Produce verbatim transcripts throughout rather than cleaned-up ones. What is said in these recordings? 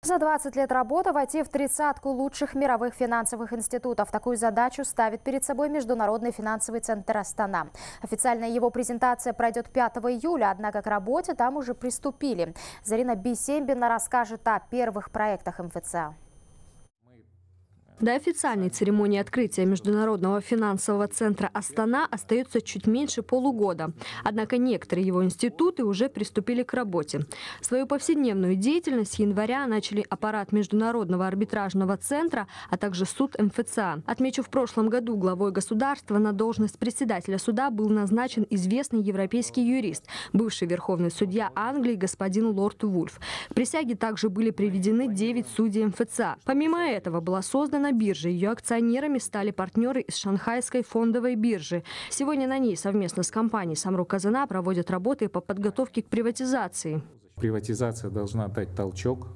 За двадцать лет работы войти в тридцатку лучших мировых финансовых институтов. Такую задачу ставит перед собой Международный финансовый центр Астана. Официальная его презентация пройдет пятого июля, однако к работе там уже приступили. Зарина Бисембина расскажет о первых проектах эм эф цэ а. До официальной церемонии открытия Международного финансового центра Астана остается чуть меньше полугода. Однако некоторые его институты уже приступили к работе. Свою повседневную деятельность с января начали аппарат Международного арбитражного центра, а также суд эм эф цэ а. Отмечу, в прошлом году главой государства на должность председателя суда был назначен известный европейский юрист, бывший верховный судья Англии господин Лорд Вульф. К присяге также были приведены девять судей эм эф цэ а. Помимо этого была создана биржа. Ее акционерами стали партнеры из Шанхайской фондовой биржи. Сегодня на ней совместно с компанией «Самрук Казана» проводят работы по подготовке к приватизации. Приватизация должна дать толчок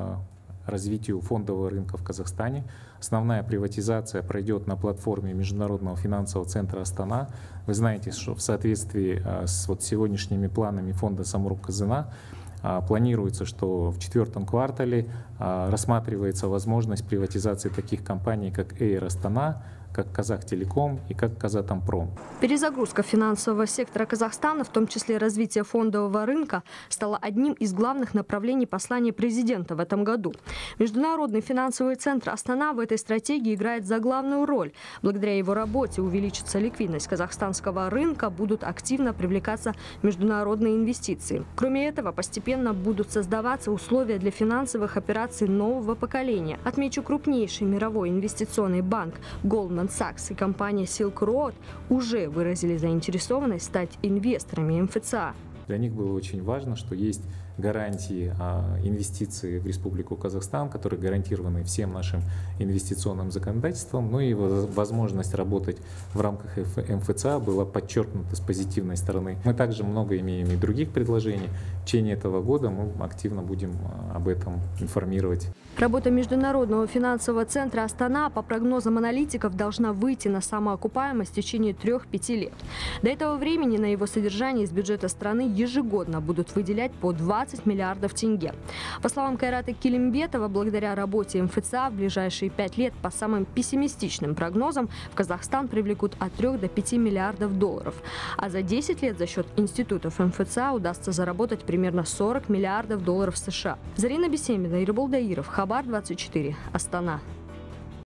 развитию фондового рынка в Казахстане. Основная приватизация пройдет на платформе Международного финансового центра Астана. Вы знаете, что в соответствии с вот сегодняшними планами фонда «Самрук Казана» планируется, что в четвертом квартале рассматривается возможность приватизации таких компаний, как Эйр Астана, как Казахтелеком и как Казатомпром. Перезагрузка финансового сектора Казахстана, в том числе развитие фондового рынка, стала одним из главных направлений послания президента в этом году. Международный финансовый центр Астана в этой стратегии играет заглавную роль. Благодаря его работе увеличится ликвидность казахстанского рынка, будут активно привлекаться международные инвестиции. Кроме этого, постепенно будут создаваться условия для финансовых операций нового поколения. Отмечу, крупнейший мировой инвестиционный банк Goldman Sachs и компания Silk Road уже выразили заинтересованность стать инвесторами эм эф цэ а. Для них было очень важно, что есть гарантии инвестиций в Республику Казахстан, которые гарантированы всем нашим инвестиционным законодательством, ну и возможность работать в рамках эм эф цэ а была подчеркнута с позитивной стороны. Мы также много имеем и других предложений. В течение этого года мы активно будем об этом информировать. Работа Международного финансового центра Астана, по прогнозам аналитиков, должна выйти на самоокупаемость в течение трех-пяти лет. До этого времени на его содержание из бюджета страны ежегодно будут выделять по двадцать миллиардов тенге. По словам Кайрата Келимбетова, благодаря работе эм эф цэ а в ближайшие пять лет по самым пессимистичным прогнозам в Казахстан привлекут от трёх до пяти миллиардов долларов. А за десять лет за счет институтов эм эф цэ а удастся заработать примерно сорок миллиардов долларов США. Зарина Бисембина, Ирбол Даиров, Хабар двадцать четыре, Астана.